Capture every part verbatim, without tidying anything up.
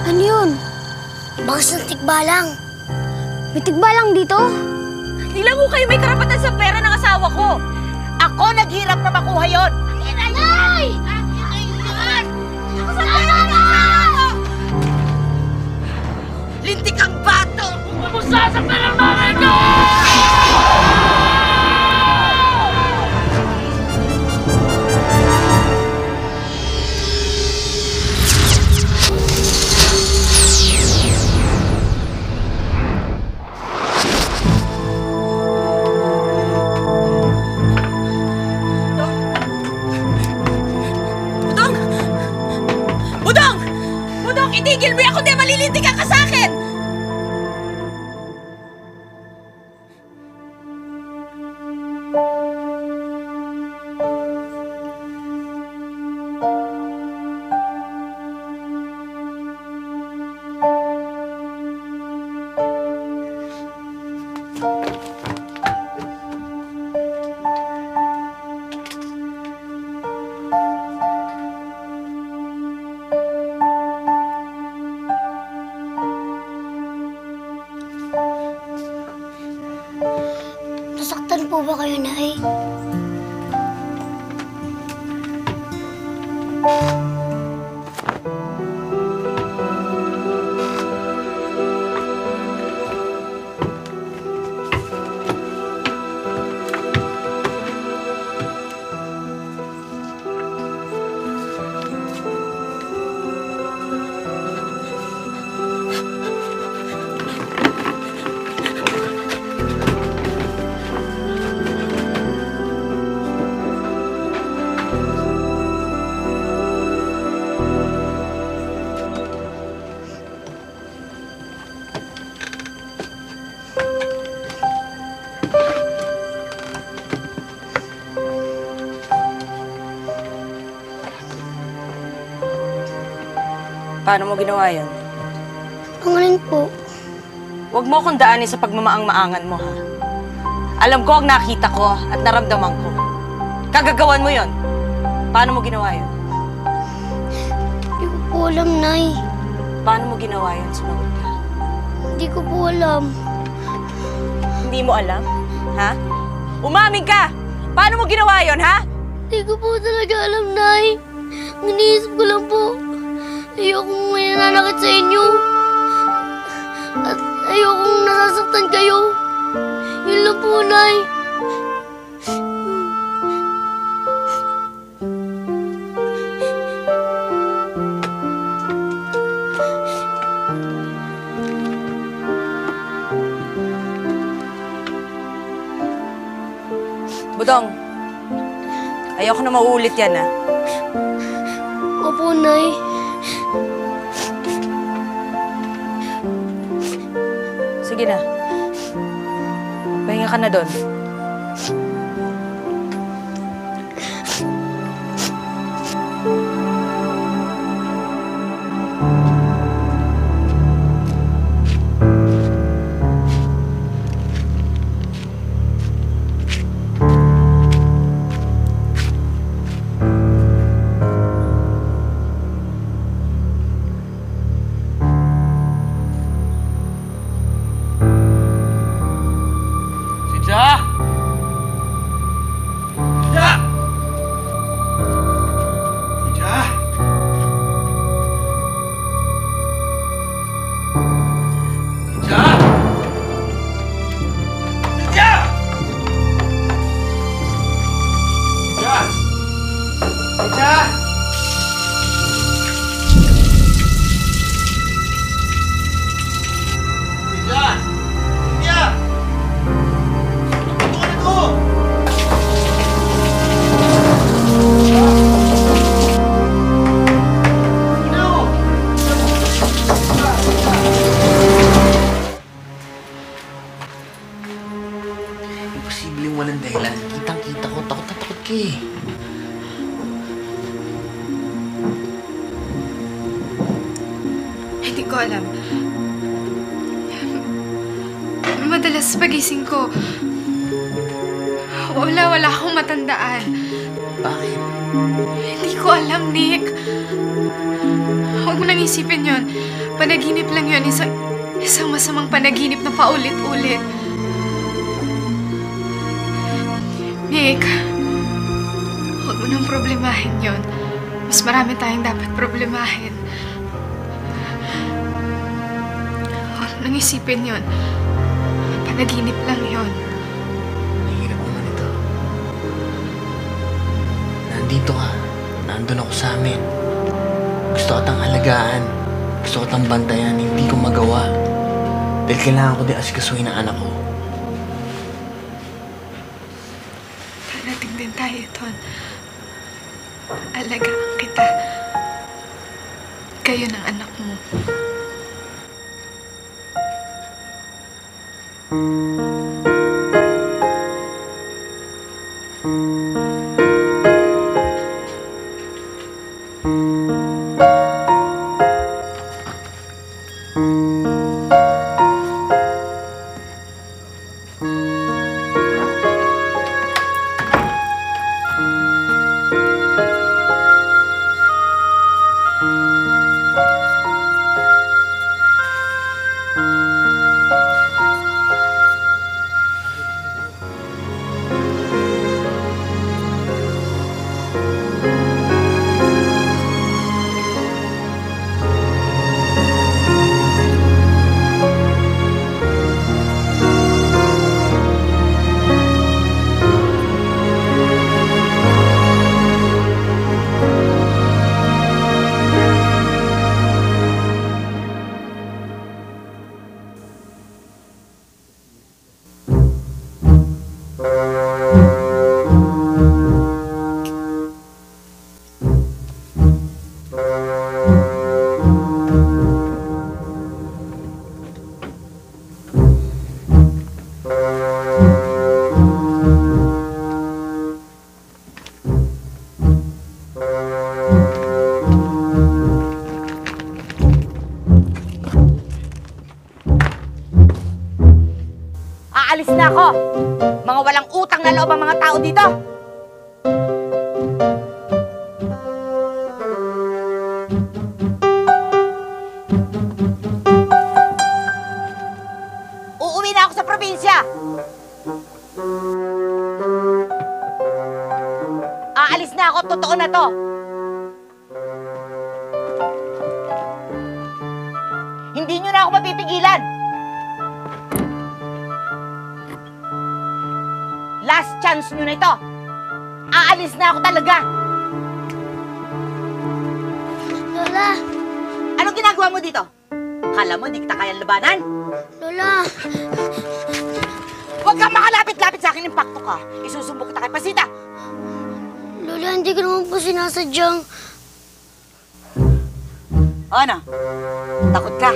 Ano yun? Bangas ng tigbalang. May tigbalang dito? Di lang ho kayo may karapatan sa pera ng asawa ko. Ako naghirap na makuha yon. Nay! Lintik ang bato! Huwag mo sasaktan ang nanay ko! Budong! Budong! Budong, itigil mo ako, di malilintik ka sa akin! Nasaktan po ba kayo, Nay? Paano mo ginawa yan? Ang alin po? Huwag mo akong daanin sa pagmamaang-maangan mo, ha? Alam ko ang nakita ko at naramdaman ko. Kagagawan mo yon. Paano mo ginawa yon? Hindi ko po alam, Nay. Paano mo ginawa yan? Sumagot ka. Hindi ko po alam. Hindi mo alam? Ha? Umamin ka! Paano mo ginawa yon, ha? Hindi ko po talaga alam, Nay. Ang iniisip ko lang po. Ayokong may nananakit sa inyo. At ayokong nasasaktan kayo. Yun lang po, Nay. Budong, ayoko na mauulit yan, ha? Opo, Nay. Sige na. Pahinga ka na doon. Sidya! Sidya! Sidya! Sidya! Sidya! Sidya! Sidya! Sidya! Sidya! Imposibleng walang dahilan. Kitang-kita ko. Takot na takot ka eh. Hindi ko alam. Madalas pagising ko, wala, wala akong matandaan. Bakit? Hindi ko alam, Nick. Huwag Huwag mo nang isipin yun. Panaginip lang yun. Isang, isang masamang panaginip na paulit-ulit. Nick, huwag mo nang problemahin yun. Mas marami tayong dapat problemahin. Huwag mo nang isipin yun. Panaginip lang yun. Nahihirap naman ito. Nandito ka. Nandun ako sa amin. Gusto ko tang alagaan. Gusto ko tang bantayan. Hindi ko magawa. Dahil kailangan ko din asikasuhin ang anak ko. Darating din tayo, Ton. Alagaan kita. Kayo ng anak mo. Aalis na ako! Mga walang utang na loob ang mga tao dito! Uuwi na ako sa probinsya! Aalis na ako, totoo na to! Hindi nyo na ako mapipigilan! Last chance nyo na ito! Aalis na ako talaga! Lola! Anong ginagawa mo dito? Kala mo hindi kita kayang labanan? Lola! Huwag kang makalapit-lapit sa akin, impacto ka. Isusumbo kita kay Pasita. Lola, hindi ko naman po sinasadyang... Ano? Takot ka?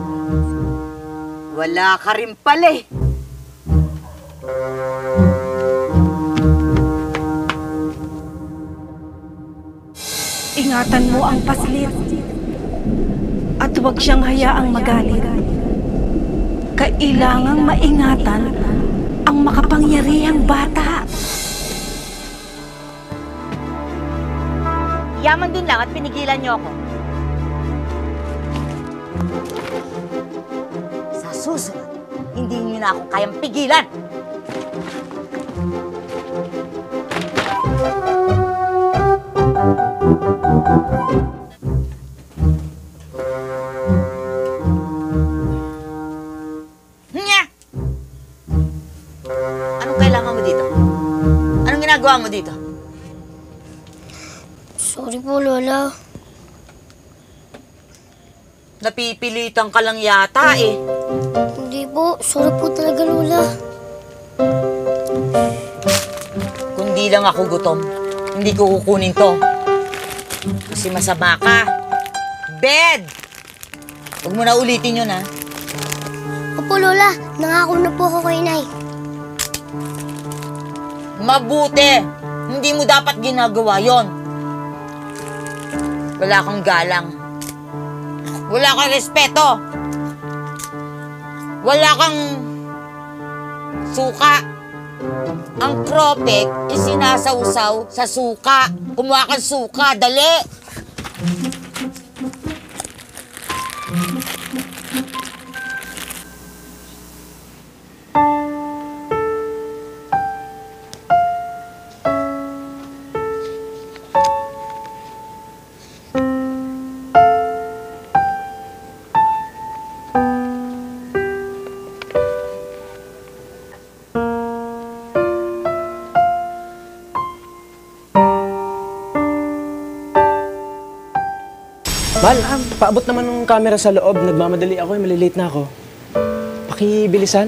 Wala ka rin pala eh. Ingatan mo ang paslit at huwag siyang hayaang magalit. Kailangang maingatan ang makapangyarihang bata. Yaman din lang at pinigilan niyo ako. Sa susunod, hindi niyo na ako kayang pigilan. Nya! Anong kailangan mo dito? Anong ginagawa mo dito? Sorry po, Lola. Napipilitan ka lang yata eh. Hindi po. Sorry po talaga, Lola. Kung di lang ako gutom, hindi ko kukunin to. Kasi masama ka. Bed! Huwag mo na ulitin yun, ha? Opo, Lola. Nangako na po ako kay Nay. Mabuti! Hindi mo dapat ginagawa yon. Wala kang galang. Wala kang respeto. Wala kang suka. Ang kropek isinasawsaw sa suka. Kumuha kang suka, dali! Mahal, paabot naman ng camera sa loob. Nagmamadali ako, eh. Malilate na ako. Pakibilisan.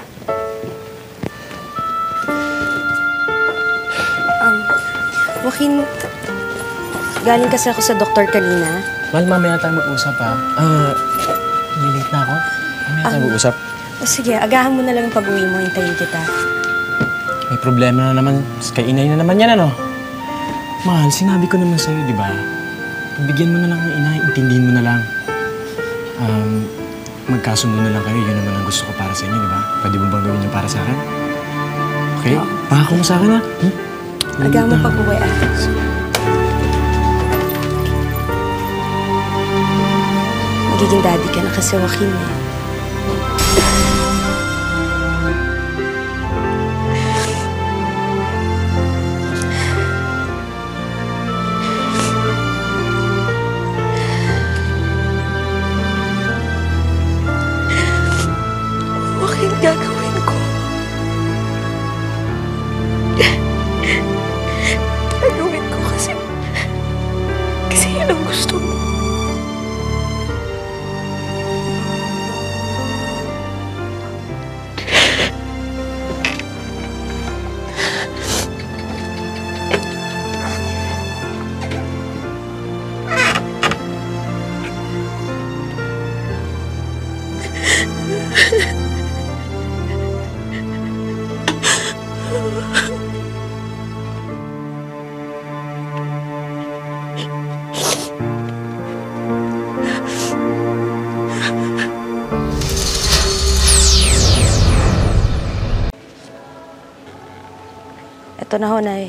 Um, Joaquin, galing kasi ako sa doktor kanina. Mahal, mamaya tayo mag-usap, ha? Ah, malilate na ako. Mamaya tayo Um, mag-usap. O sige, agahan mo na lang yung pag-uwi mo. Hintayin kita. May problema na naman. Kay inay na naman yan, ano? Mahal, sinabi ko naman sa'yo, di ba? Bigyan mo na lang ng inay, intindihin mo na lang. Um, magkasundo na lang kayo, yun naman ang gusto ko para sa inyo, di ba? Pwede mo bang gawin yun para sa akin? Okay? Pangako mo sa akin, ha? Hmm? Agahan mo pag-uwi, ah. Magiging daddy ka na kasi, Joaquin, eh. Joaquin, gagawin ko. Gagawin ko kasi... Kasi yun ang gusto mo. Ito na ho, Nay.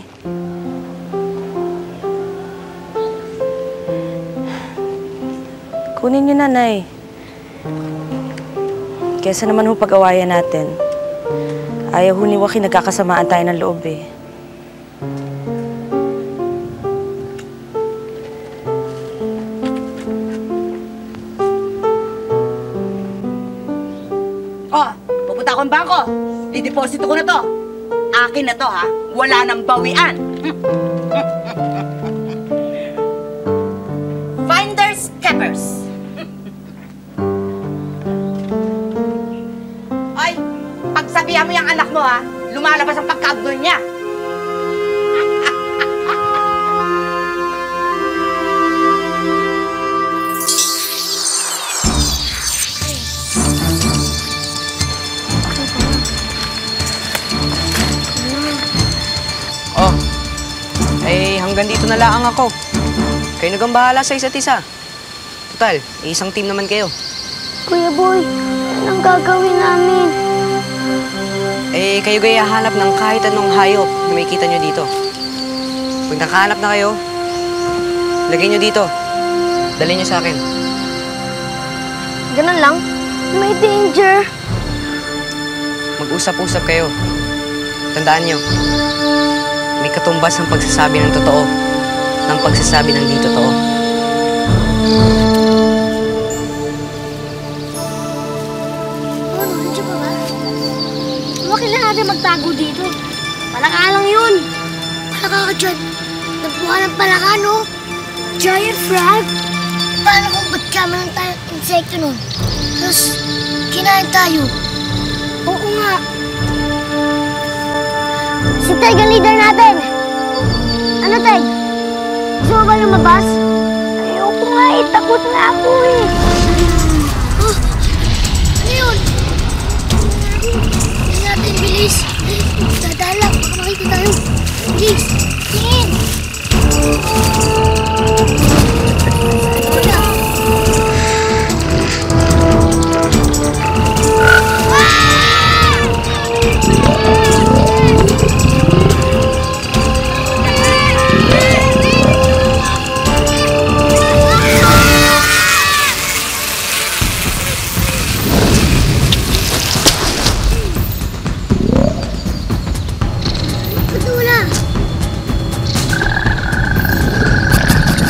Kunin niyo na, Nay. Kesa naman ho pag-awayan natin. Ayaw ho ni Joaquin, nagkakasamaan tayo ng loob eh. Oh, pupunta akong bangko. Dideposito ko na to. Akin na to, ha? Wala nang bawian. Finders keepers. Ay, pagsabihan mo yung anak mo, ha? Lumalabas ang pagkabdol niya. Oh, eh hanggang dito na lang ako. Kayo nagang bahala sa isa't isa. Total, eh, isang team naman kayo. Kuya Boy, anong gagawin namin? Eh, kayo gaya hanap ng kahit anong hayop na may kita nyo dito. Pag nakahanap na kayo, lagay nyo dito. Dalhin nyo sa akin. Ganun lang? May danger. Mag-usap-usap kayo. Tandaan nyo, may katumbas ang pagsasabi ng totoo ng pagsasabi ng di totoo. Ano, nandiyan pa ba? Huwag kailan natin magtago dito. Palaka lang yun. Palaka ka dyan. Nagbuha ng palaka, no? Giant frog? Paano kung ba't kama ng tayong insekto nun? Tapos, kinain tayo. Oo nga. Si Teg ang leader natin. Ano, Teg? Gusto mo ba lumabas? Ayoko nga eh. Takot nga ako eh. Oh, ano yun? Hindi natin, bilis. Dadala, baka makita tayo. Bilis, tingin. Wala. Wala.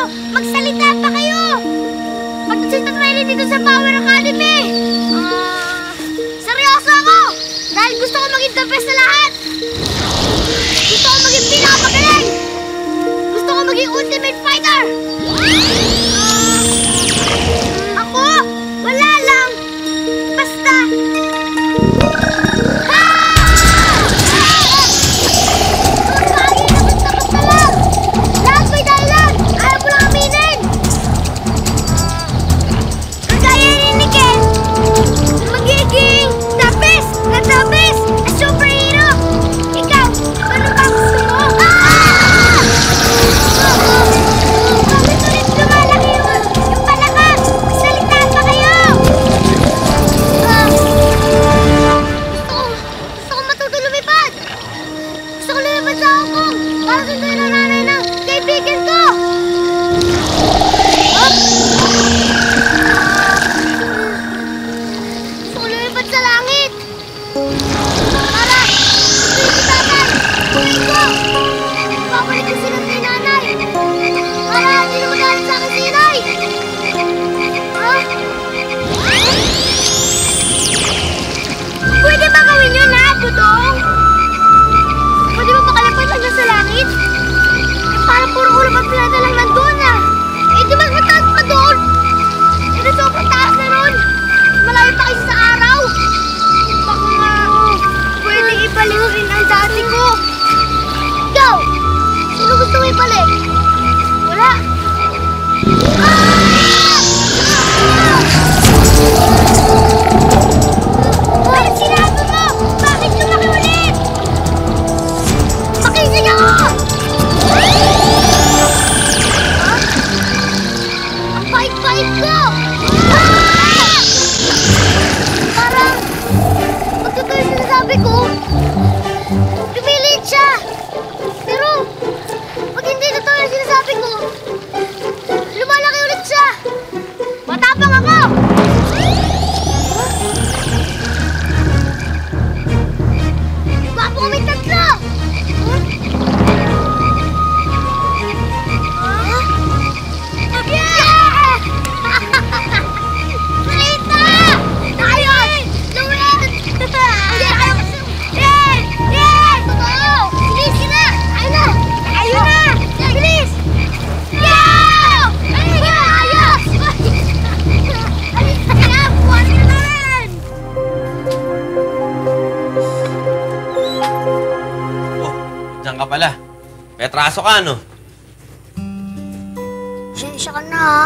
Magsalita pa kayo! Pagdating ng Riley dito sa Power Academy! Ah, seryoso ako! Dahil gusto ko maging the best sa lahat! Gusto ko maging pinakamagaling! Gusto ko maging ultimate fighter! Ah, ako? Wala lang! Basta... pala. Petraso ka, no? Sensya ka na, ha?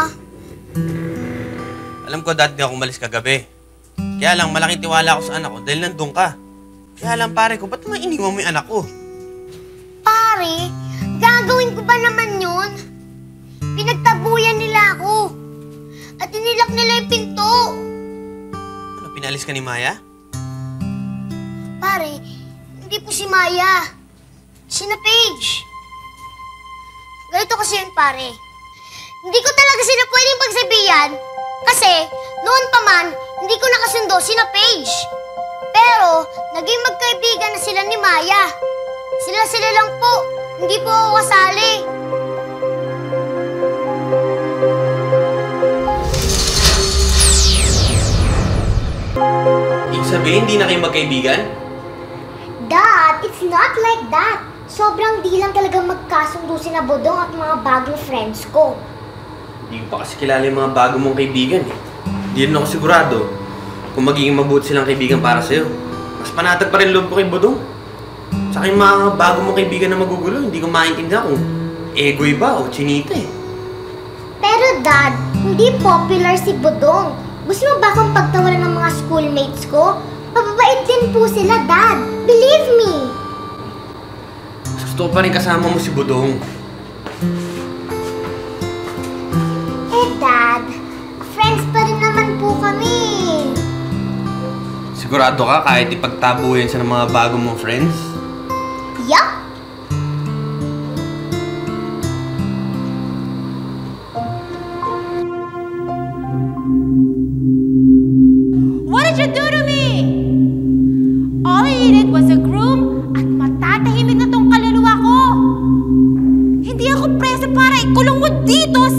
Alam ko, dati ako umalis kagabi. Kaya lang, malaking tiwala ako sa anak ko dahil nandun ka. Kaya lang, pare ko, ba't naman iniwan mo yung anak ko? Pare, gagawin ko ba naman yun? Pinagtabuyan nila ako. At inilak nila yung pinto. Ano, pinalis ka ni Maya? Pare, hindi po si Maya. Sina Paige. Ganito kasi yun, pare. Hindi ko talaga sila pwedeng pagsabihan kasi noon pa man, hindi ko nakasundo sina Paige. Pero, naging magkaibigan na sila ni Maya. Sila-sila lang po. Hindi po ako kasali. Ibig sabihin, hindi na kayo magkaibigan? Dad, it's not like that. Sobrang di lang talaga magkasundo sina Bodong at mga bagong friends ko. Hindi ko pa kasi kilala yung mga bago mong kaibigan eh. Hindi rin ako sigurado kung magiging mabuti silang kaibigan para sa'yo. Mas panatag pa rin loob ko kay Bodong. Saka yung mga bago mong kaibigan na magugulo, hindi ko maintindihan kung egoy ba o chinita eh. Pero Dad, hindi popular si Bodong. Gusto mo ba akong pagtawalan ng mga schoolmates ko? Mababait din po sila, Dad. Believe me. Mas gusto ko pa rin kasama mo si Bodong. Eh, Dad, friends pa rin naman po kami. Sigurado ka kahit ipagtabuhin siya ng mga bago mong friends? Yup. What did you do to me? All I needed was a groom at matatahimik na tong kaluluwa ko. Hindi ako preso para ikulong mo dito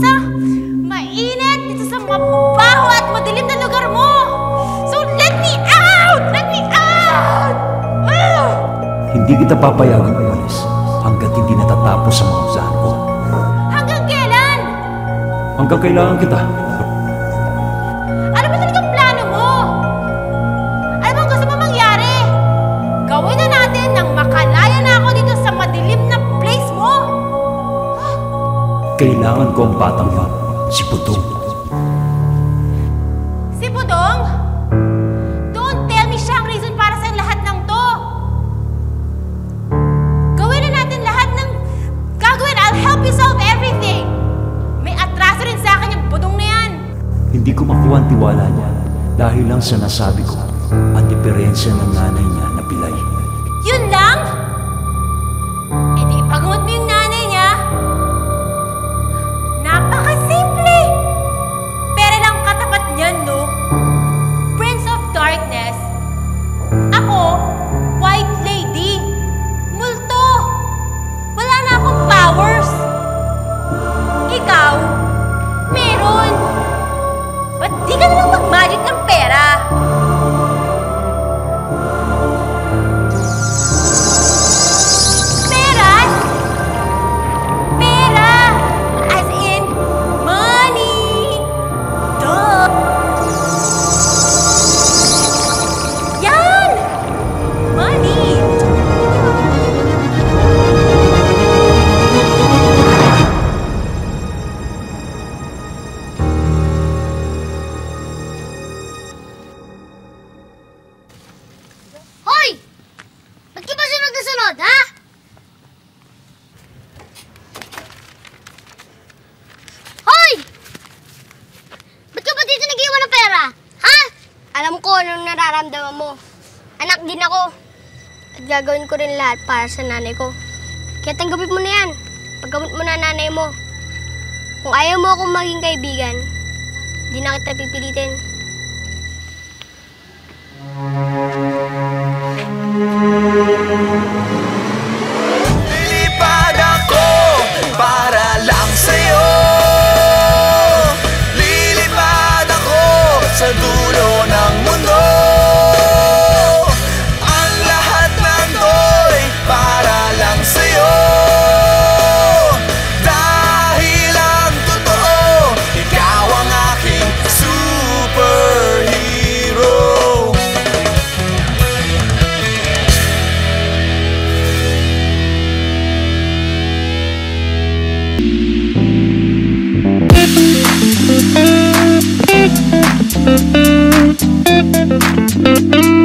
Hindi kita papayagang umalis hanggat hindi natatapos ang mga usahan ko. Hanggang kailan? Hanggang kailangan kita. Ano ba talagang plano mo? Ano bang gusto mo mangyari? Gawin na natin nang makalaya na ako dito sa madilim na place mo. Kailangan ko ang batang yun, si Budong. Si Budong? Don't tell me siya ang reason para sa lahat ng to. Gawin na natin lahat ng gagawin. I'll help you solve everything. May atraso rin sa akin yung Budong na yan. Hindi ko makuha ang tiwala niya dahil lang sa nasabi ko ang diferensya ng nanay niya na pilay. Yun lang? E di ipagumot mo yung nanay niya. Napakasimple! Pero lang katapat niyan, no? Prince of Darkness. Ako, White Lady. Multo. Wala na akong powers. Ikaw, meron. Ba't di ka nalang mag-magic ng pera? Peras? Pera! As in, money! Duh! Yan! Money! Hoy! Ba't ka ba sunod na sunod, ha? Hoy! Ba't ka ba dito nag-iwan ng pera? Ha? Alam ko anong nararamdaman mo. Anak din ako. At gagawin ko rin lahat para sa nanay ko. Kaya tanggapin mo na yan. Paggamot mo na nanay mo. Kung ayaw mo akong maging kaibigan, di na kita pipilitin. Lilipad ako para lang sa'yo. Lilipad ako sa dulo ng mundo. Ang lahat nando'y para lang sa'yo. Dahil ang totoo, ikaw ang aking superhero.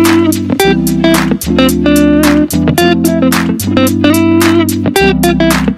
Thank you.